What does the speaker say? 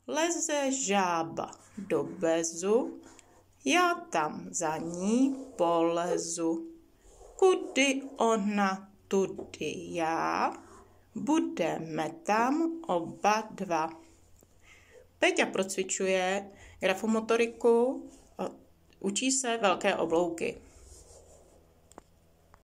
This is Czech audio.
Leze žába do bezu, já tam za ní polezu. Kudy ona, tudy já, budeme tam oba dva. Peťa procvičuje grafomotoriku, učí se velké oblouky.